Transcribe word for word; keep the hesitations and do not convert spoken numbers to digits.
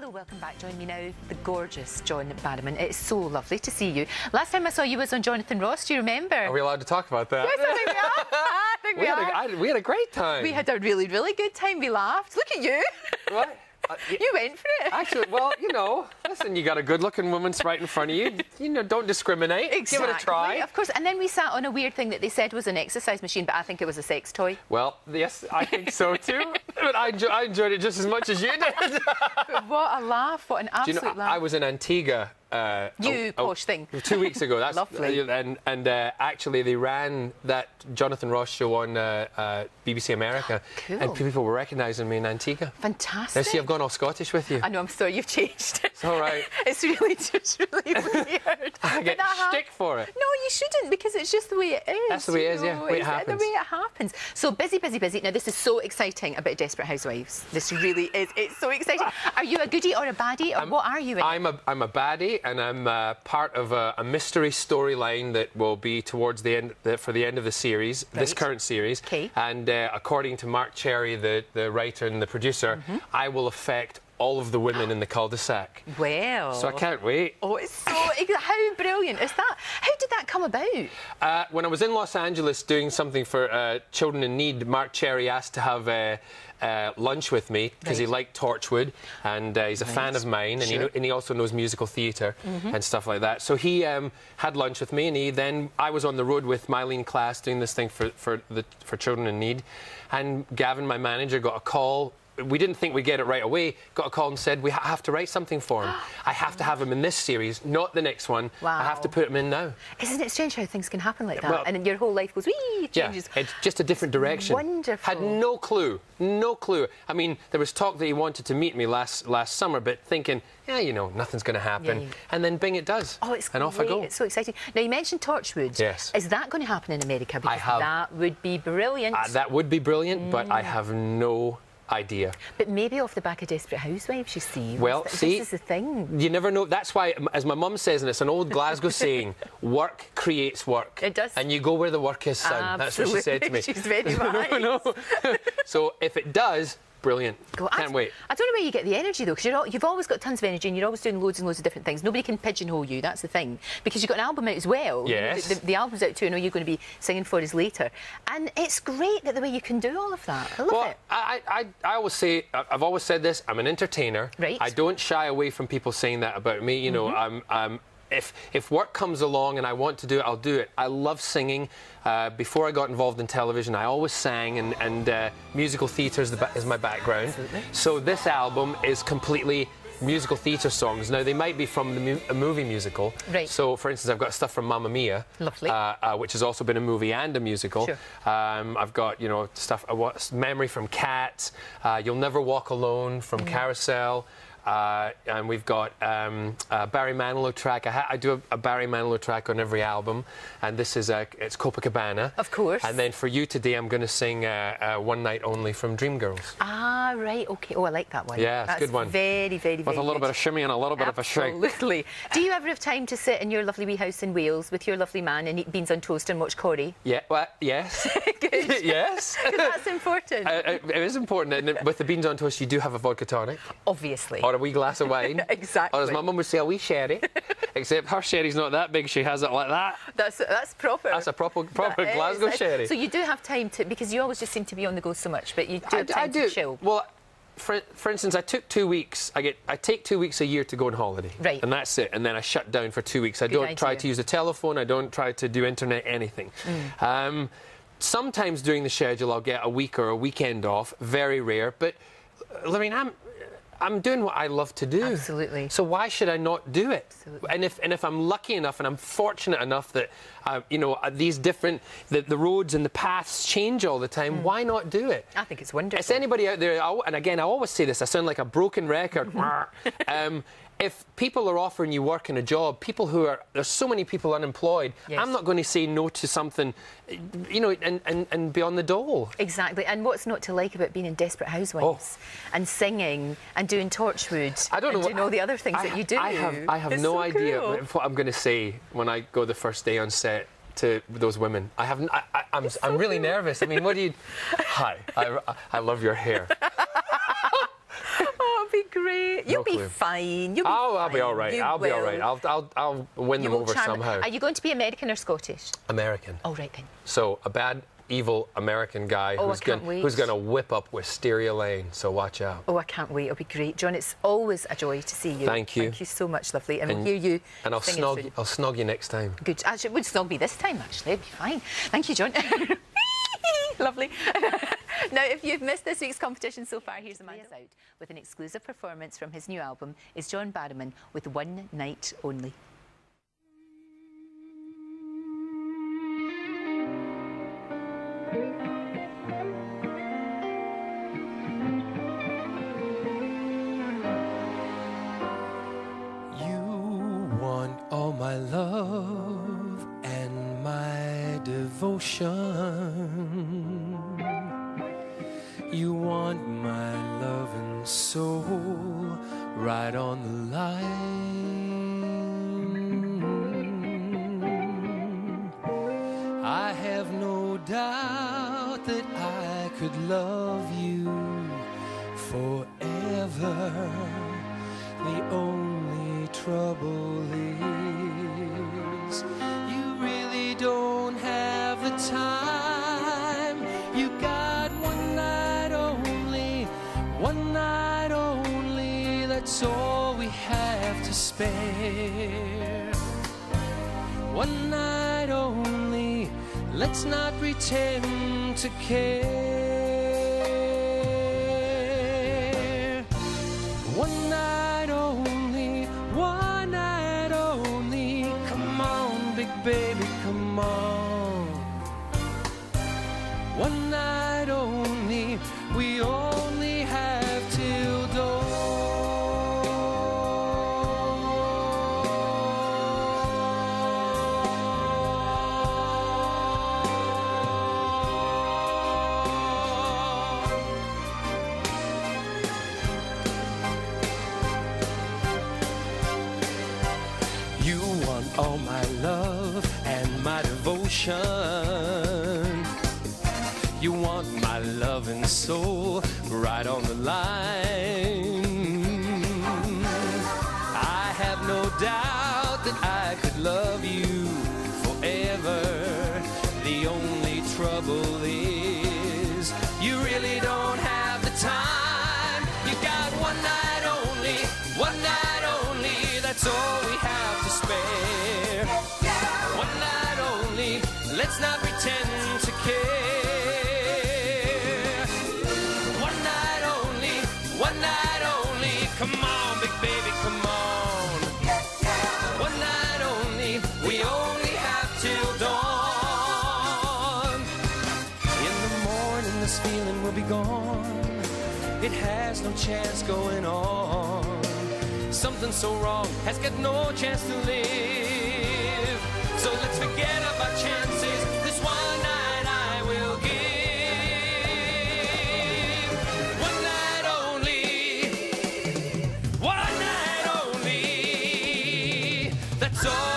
Hello, welcome back. Join me now, the gorgeous John Barrowman. It's so lovely to see you. Last time I saw you was on Jonathan Ross, do you remember? Are we allowed to talk about that? Yes, I think we are. I think we, we, are. Had a, I, we had a great time. We had a really, really good time. We laughed. Look at you. What? Uh, yeah. You went for it. Actually, well, you know, listen, you got a good-looking woman right in front of you. You know, don't discriminate. Exactly. Give it a try. Of course. And then we sat on a weird thing that they said was an exercise machine, but I think it was a sex toy. Well, yes, I think so too. But I, enjoy, I enjoyed it just as much as you did. But what a laugh! What an absolute Do you know, laugh! I, I was in Antigua. Uh, you oh, posh oh, thing. Two weeks ago. That's lovely. Uh, and and uh, actually, they ran that Jonathan Ross show on uh, uh, B B C America, Cool. and people were recognising me in Antigua. Fantastic. Now, see, I've gone all Scottish with you. I know. I'm sorry, you've changed. It's all right. It's really just really weird. I get shtick for it. No, you shouldn't, because it's just the way it is. That's the way it is, yeah. know, The way it it's happens. The way it happens. So busy, busy, busy. Now, this is so exciting about Desperate Housewives. This really is. It's so exciting. Are you a goodie or a baddie, or I'm, what are you in? I'm a, I'm a baddie, and I'm uh, part of a, a mystery storyline that will be towards the end, the, for the end of the series, Right. this current series. Okay. And uh, according to Mark Cherry, the, the writer and the producer, Mm-hmm. I will affect all of the women in the cul-de-sac. Well. So I can't wait. Oh, it's so... How brilliant is that? How did that come about? Uh, when I was in Los Angeles doing something for uh, Children in Need, Mark Cherry asked to have uh, uh, lunch with me because Right. he liked Torchwood, and uh, he's a Right. fan of mine, and, Sure. he know, and he also knows musical theatre Mm-hmm. and stuff like that. So he um, had lunch with me, and he then I was on the road with Mylene Class doing this thing for for the for Children in Need, and Gavin, my manager, got a call. We didn't think we'd get it right away. Got a call and said, we ha have to write something for him. I have to have him in this series, not the next one. Wow. I have to put him in now. Isn't it strange how things can happen like that? Well- and your whole life goes, wee, changes. Yeah, it's just a different direction. Wonderful. Had no clue, no clue. I mean, there was talk that he wanted to meet me last last summer, but thinking, yeah, you know, nothing's going to happen. Yeah, yeah. And then bing, it does. Oh, it's and off I great. go. It's so exciting. Now, you mentioned Torchwood. Yes. Is that going to happen in America? Because I have- that would be brilliant. Uh, that would be brilliant, but Mm. I have no idea. But maybe off the back of Desperate Housewives, you see. Well, this, see, this is the thing. You never know. That's why, as my mum says, and it's an old Glasgow saying, work creates work. It does. And you go where the work is, son. That's what she said to me. She's very wise. no, no. So if it does, brilliant. Go- Can't I, wait. I don't know where you get the energy, though, because you're all, you've always got tons of energy and you're always doing loads and loads of different things. Nobody can pigeonhole you, that's the thing. Because you've got an album out as well. Yes. The, the, the album's out too, I know you're going to be singing for us later. And it's great that the way you can do all of that. I love Well, it. I, I, I always say, I've always said this, I'm an entertainer. Right. I don't shy away from people saying that about me. You know, Mm-hmm. I'm, I'm, if, if work comes along and I want to do it, I'll do it. I love singing. Uh, before I got involved in television, I always sang, and, and uh, musical theatre is, the ba is my background. Absolutely. So this album is completely musical theatre songs. Now, they might be from the mu a movie musical. Right. So, for instance, I've got stuff from Mamma Mia. Lovely. Uh, uh, which has also been a movie and a musical. Sure. Um, I've got, you know, stuff, uh, what, Memory from Cats, uh, You'll Never Walk Alone from Mm. Carousel. Uh, and we've got um, a Barry Manilow track. I, ha I do a, a Barry Manilow track on every album, and this is a, it's Copacabana. Of course. And then for you today, I'm going to sing uh, uh, One Night Only from Dreamgirls. Ah, right, OK. Oh, I like that one. Yeah, it's a That's good one. very, very, very With a little good. bit of shimmy and a little bit of a shake. Absolutely. Do you ever have time to sit in your lovely wee house in Wales with your lovely man and eat beans on toast and watch Corrie? Yeah, well, yes. Good. Yes. Because that's important. Uh, it it is important. And with the beans on toast, you do have a vodka tonic. Obviously. Or a wee glass of wine. Exactly. Or as my mum would say, a wee sherry. Except her sherry's not that big, she has it like that. That's that's proper. That's a proper proper That Glasgow is. sherry. So you do have time to, because you always just seem to be on the go so much, but you do I, have time I do. to chill. Well, for, for instance, I took two weeks. I get I take two weeks a year to go on holiday. Right. And that's it. And then I shut down for two weeks. I Good don't try idea. to use the telephone. I don't try to do internet, anything. Mm. Um, sometimes during the schedule, I'll get a week or a weekend off. Very rare. But, I mean, I'm... I'm doing what I love to do. Absolutely. So why should I not do it? Absolutely. And if and if I'm lucky enough and I'm fortunate enough that uh, you know uh, these different the, the roads and the paths change all the time, Mm. why not do it? I think it's wonderful. It's anybody out there, I, and again, I always say this. I sound like a broken record. um, if people are offering you work in a job, people who are, there's so many people unemployed, Yes. I'm not going to say no to something, you know, and, and, and be on the dole. Exactly. And what's not to like about being in Desperate Housewives and singing and doing Torchwood I don't know and doing what- all the other things I, that you do? I have, I have It's no so idea cool. what I'm going to say when I go the first day on set to those women. I haven't. I, I, I'm. It's I'm so really cool. nervous. I mean, what do you? Hi. I, I love your hair. Oh, it'd be great. You'll No be clue. fine. You'll be I'll, I'll fine. be all right. You I'll be all will. right. I'll, I'll, I'll win You them will over charm- somehow. Are you going to be American or Scottish? American. Oh, right then. So a bad, evil American guy Oh, I who's can't going wait. who's going to whip up Wisteria Lane. So watch out. Oh, I can't wait. It'll be great. John, it's always a joy to see you. Thank you. Thank you so much, lovely. And, And- we'll hear you And I'll singing snog. soon. I'll snog you next time. Good. Actually, it would snog me this time, actually. It'd be fine. Thank you, John. Lovely. Now, if you've missed this week's competition so far, here's Amanda out with an exclusive performance from his new album is John Barrowman with One Night Only. You want all my love and my devotion. You want my love and soul right on the line. I have no doubt that I could love you forever. The only trouble is you really don't have the time. You got one night only, one night only, that's all we have to spare. One night only, let's not pretend to care. One night only, one night only, come on, big baby, come on. One night only, we only have till dawn. You want all my love and my devotion. You want my love and soul right on the line. I have no doubt that I could love you forever. The only trouble is you really don't have the time. You got one night only, one night only, that's all we have to spare. One night only, let's not pretend to care. One night only, one night only, come on, big baby, come on. One night only, we only have till dawn. In the morning, this feeling will be gone. It has no chance going on. Something so wrong has got no chance to live. So let's forget about chances. This one night I will give. One night only. One night only. That's all.